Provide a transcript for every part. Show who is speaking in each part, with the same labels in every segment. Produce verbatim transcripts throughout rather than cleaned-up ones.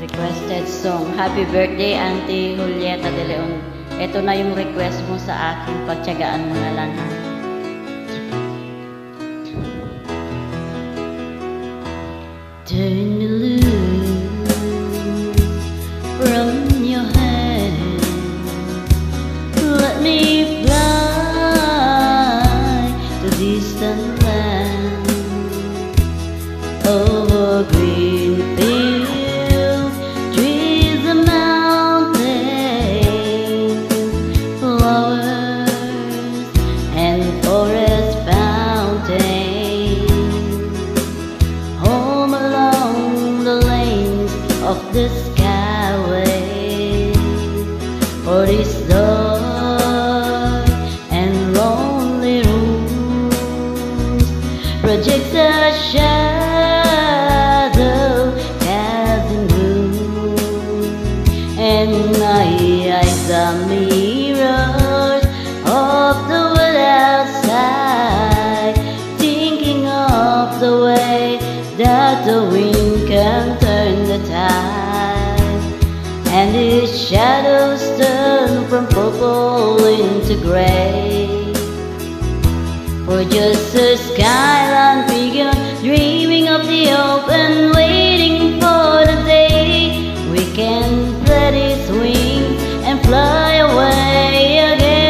Speaker 1: requested song. Happy birthday, Auntie Julieta de Leon. Ito na yung request mo sa akin. Pagtyagaan mo na lang, ha? Turn me loose from your hand. Let me fly to distant land, over green fields, trees and mountains, flowers and forest fountains, home along the lanes of the skyway, for this dark and lonely rooms projects a shadow casting gloom, and my eyes are mirrors of the world outside, thinking of the way that the wind can turn the tide, and its shadows turn from purple into gray. For just a skyline pigeon dreaming of the open, waiting for the day we can spread its wings and fly away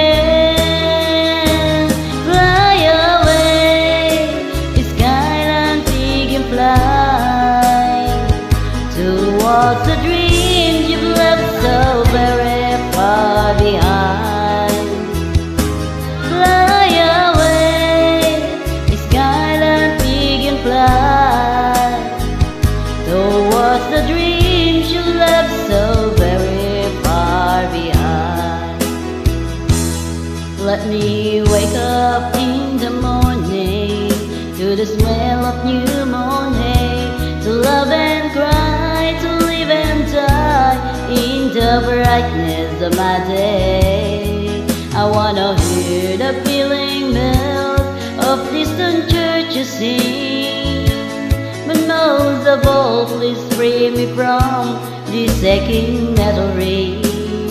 Speaker 1: again. Fly away, the skyline pigeon, fly towards the dreams you've left so very far behind. Fly away, the skyline pigeon, fly towards the dreams you left so very far behind. Let me wake up in the morning to the smell of new mown hay, to love and cry, to live and die in the brightness of my day. I wanna hear the pealing bells of distant churches sing, but most of all, please free me from this aching metal ring,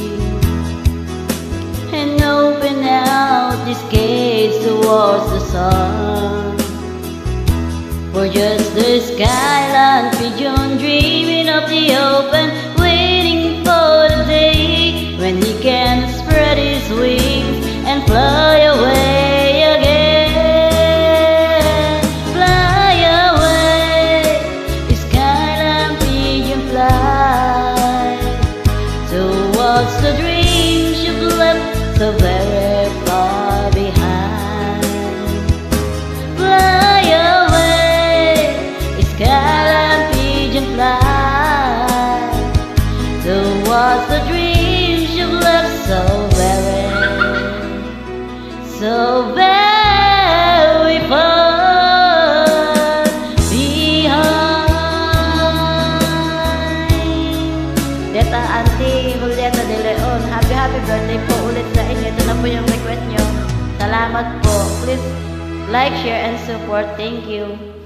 Speaker 1: and open out these gates towards the sun. For just the skyline pigeon dreaming of the open, waiting for the day when he can spread his wings and fly away again. Fly away, the skyline pigeon, fly towards the dreams you've left so very far behind. Fly away, the skyline pigeon, fly towards the dreams you've left so very, so very far behind. Deta Auntie Julieta de Leon, happy happy birthday po ulit sa inyo. Ito na po yung request nyo. Salamat po. Please like, share, and support. Thank you.